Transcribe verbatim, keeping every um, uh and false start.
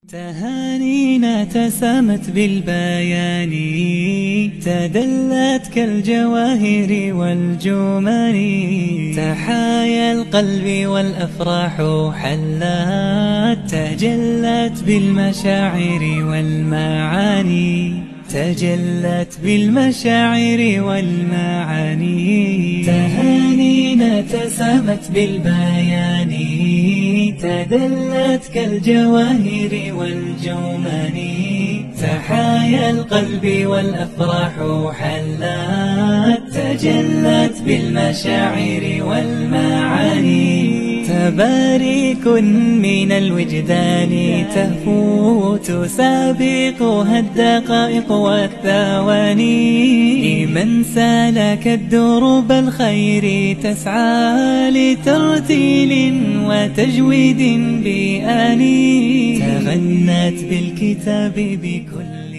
تهانينا تسامت بالبيان، تدلت كالجواهر والجمان، تحايا القلب والأفراح حلت، تجلت بالمشاعر والمعاني، تجلت بالمشاعر والمعاني. تهانينا تسامت بالبيان، تدلت كالجواهر والجمان، تحايا القلب والأفراح حلت، تجلت بالمشاعر والمعاني. تباريك من الوجدان تهفو تسابقها الدقائق والثواني، لمن سلك الدروب الخير تسعى لترتيل وتجويد بآني، تغنت بالكتاب بكل